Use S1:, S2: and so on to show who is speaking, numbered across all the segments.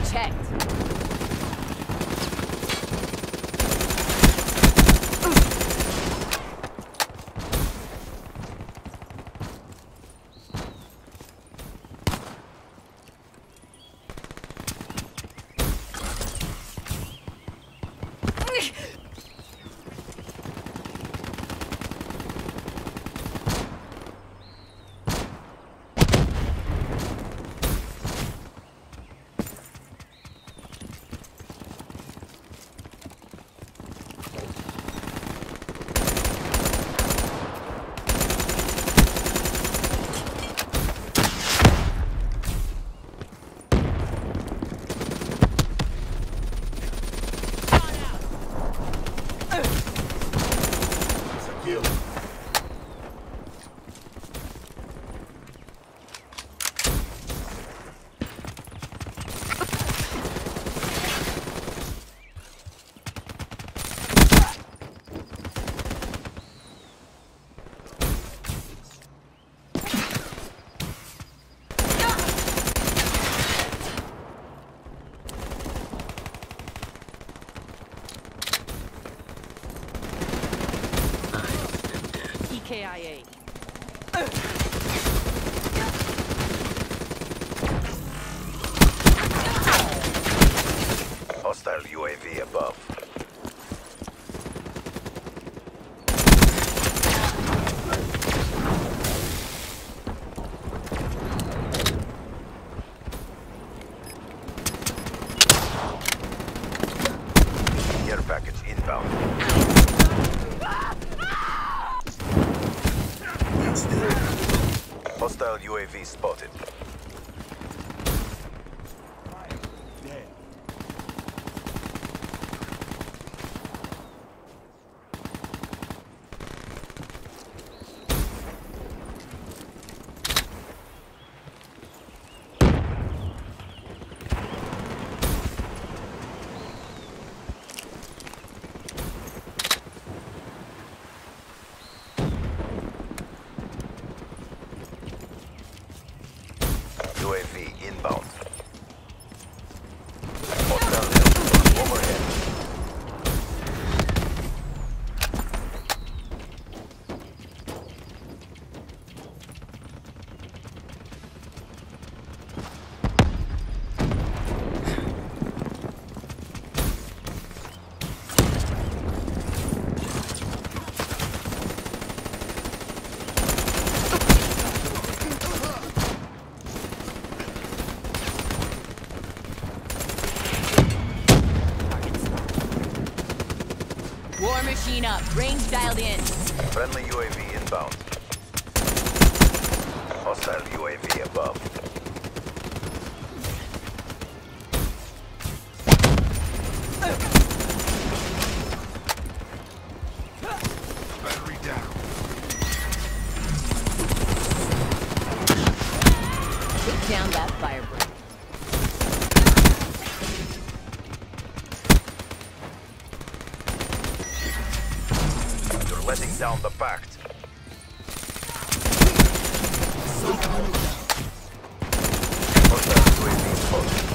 S1: checked. KIA.
S2: Hostile UAV above. Care package inbound. Hostile UAV spotted. UAV inbound. Hostile helicopter overhead.
S1: War machine up. Range dialed in.
S2: Friendly UAV inbound. Hostile UAV above. Battery down.
S1: Put down that firebreak.
S2: You're letting down the pact. Hostile UAV spotted.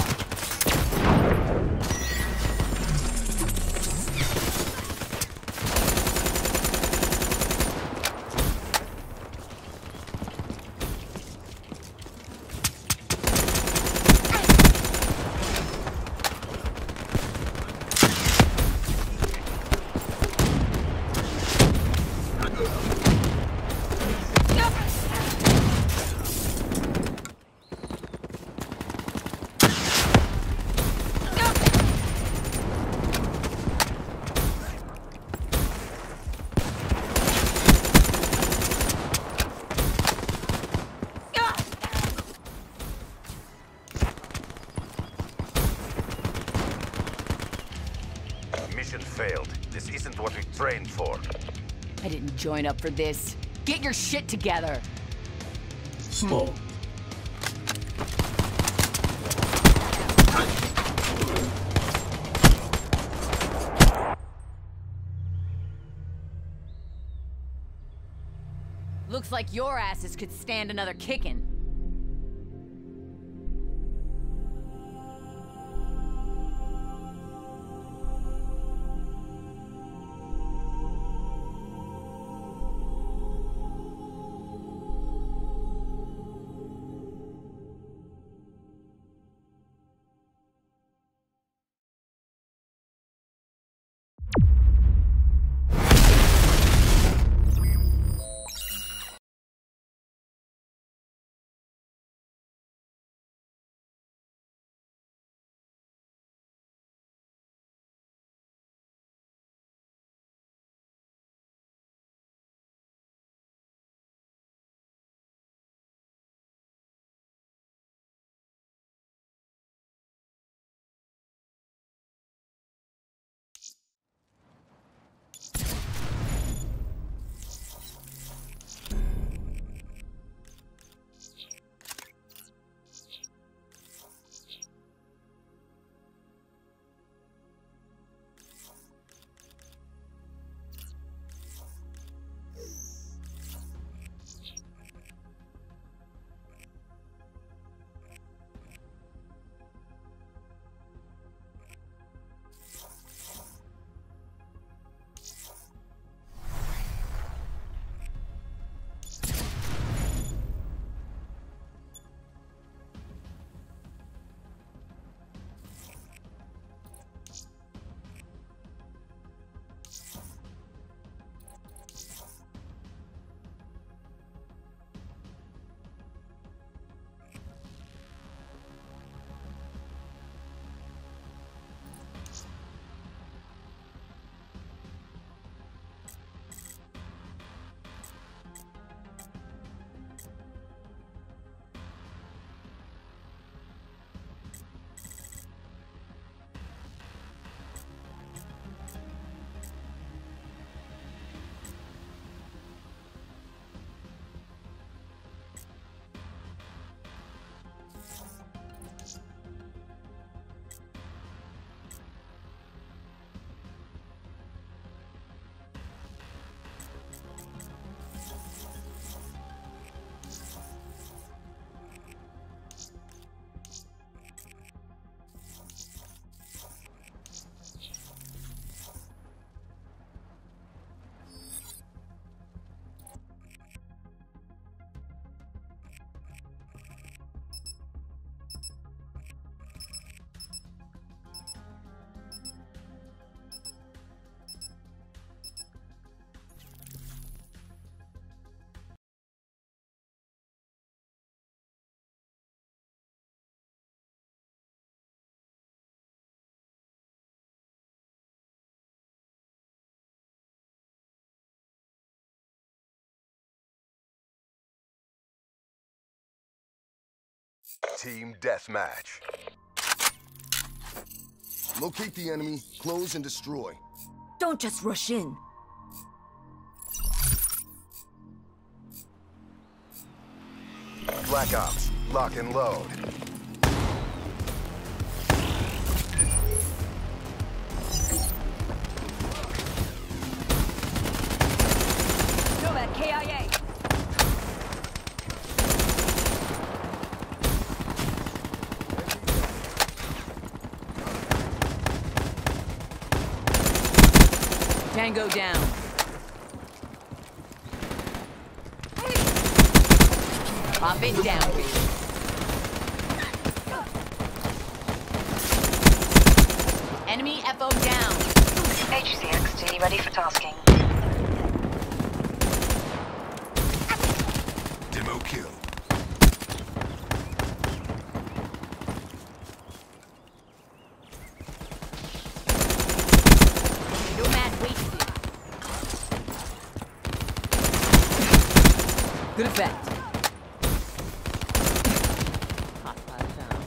S2: Mission failed. This isn't what we trained for.
S1: I didn't join up for this. Get your shit together.
S3: Small.
S1: Looks like your asses could stand another kicking.
S2: Team deathmatch.
S4: Locate the enemy, close and destroy.
S5: Don't just rush in.
S2: Black Ops, lock and load.
S1: Nomad KIA. Tango down. Pop it down. Enemy FO down.
S6: HCXD ready for tasking.
S4: Demo kill.
S1: Nomad wasted. Good effect. Hostile down.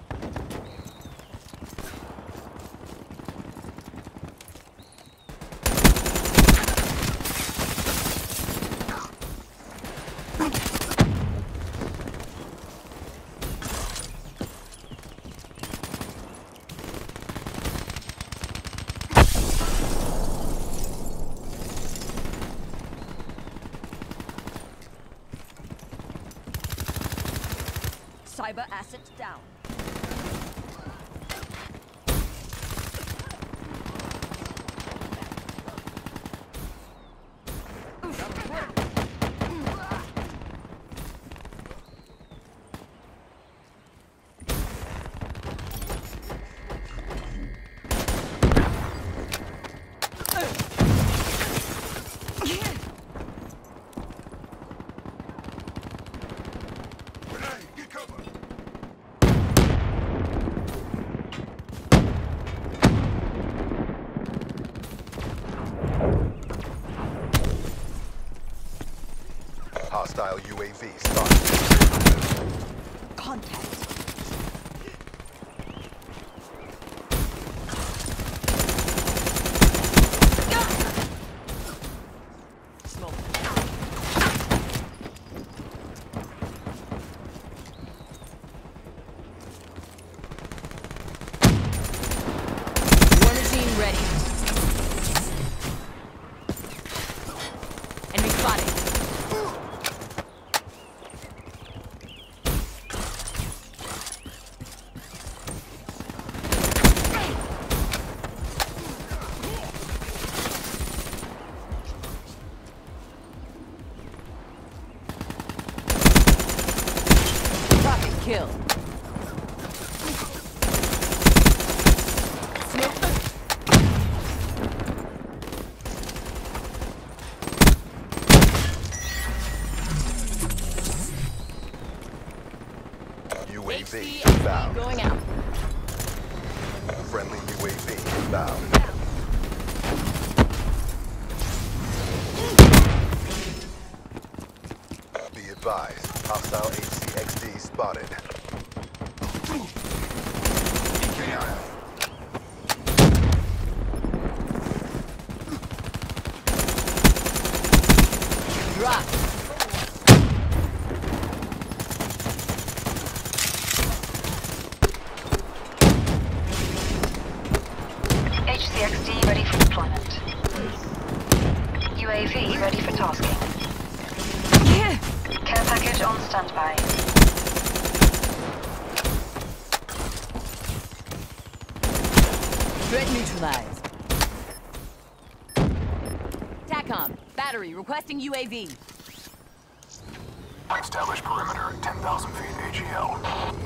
S5: Cyber assets down.
S2: Hostile UAV spotted.
S5: Contact.
S1: Smoke. War machine ready. Enemy spotted. Rocket kill. Smoke.
S2: UAV
S1: HCXD
S2: inbound.
S1: going out.
S2: Friendly UAV inbound. Be advised, hostile HCXD spotted.
S1: Drop.
S6: HCXD ready for deployment. UAV ready for tasking. Care package on standby.
S1: Threat neutralized. TACOM, battery requesting UAV.
S7: Establish perimeter at 10,000 feet AGL.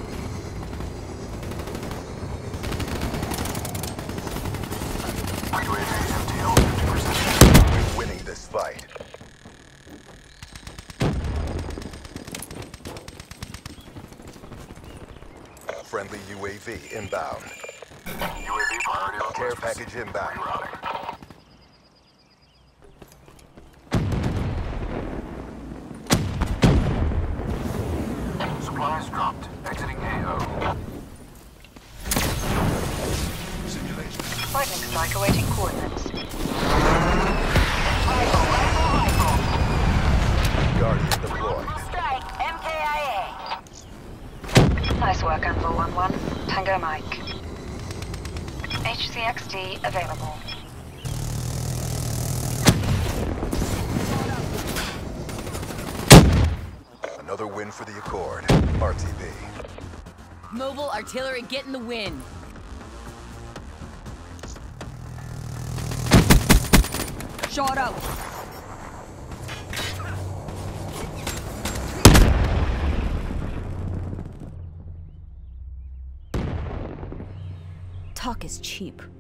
S7: UAV MTL 50%.
S2: We're winning this fight. Friendly UAV inbound.
S7: UAV priority request.
S2: Care package inbound.
S7: Rerouting. Supplies dropped. Exiting
S6: Strike awaiting coordinates.
S2: Guardian deployed.
S6: Strike, MKIA. Nice work, Anvil 1-1. Tango Mike. HCXD available.
S2: Another win for the Accord. RTB.
S1: Mobile artillery getting the win.
S5: Shot out. Talk is cheap.